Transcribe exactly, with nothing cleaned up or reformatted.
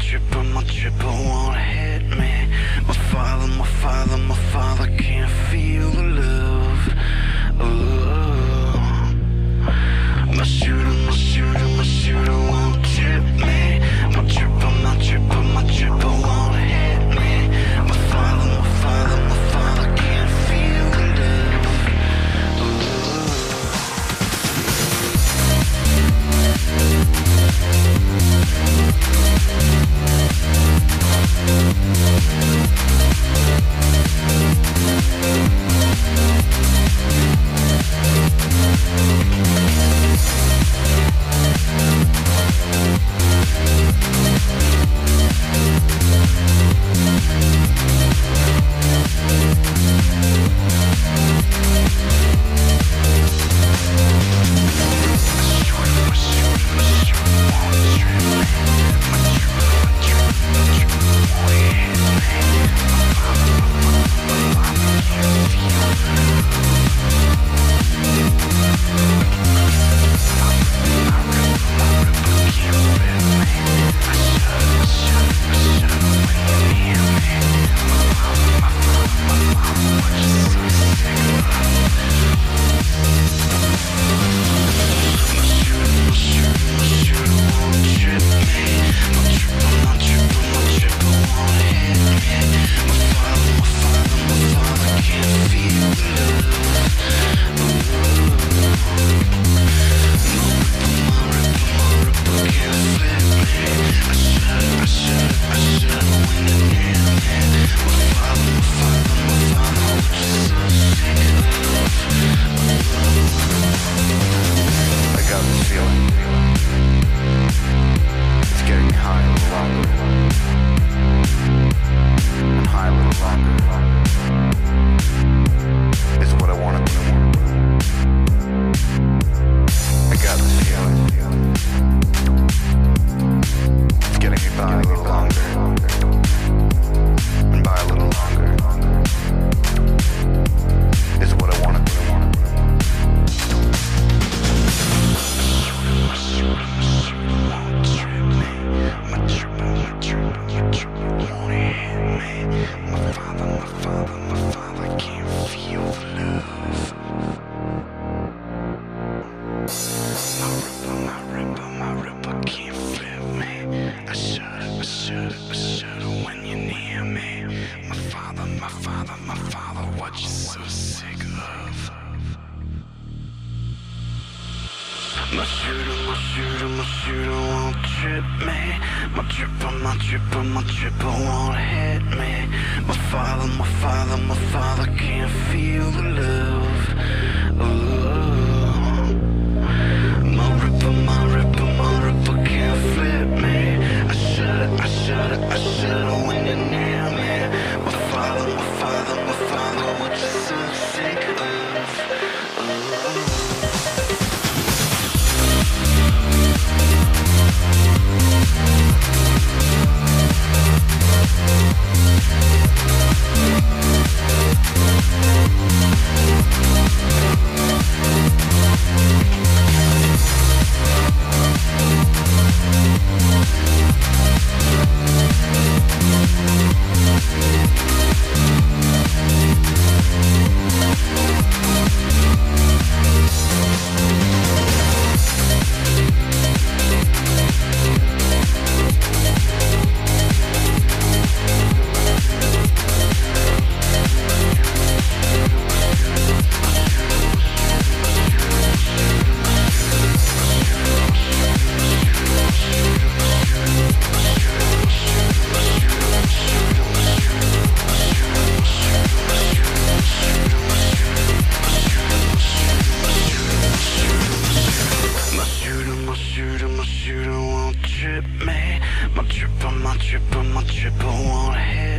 tripper, my tripper won't hit me. My father, my father, my father can't feel the love. Oh, my shooter, my shooter, my shooter won't trip me. My tripper, my tripper, my tripper won't hit me. My father, my father, my father can't feel the love. My shooter, my shooter, my shooter won't trip me. My tripper, my tripper, my tripper won't hit me. My father, my father, my father can't feel the love. Oh, my ripper, my ripper, my ripper can't flip me. I shudder, I shudder, I shudder when you're near me. My father, my father, my father, what you so sick of? Oh. My tripper, my tripper, my tripper won't hit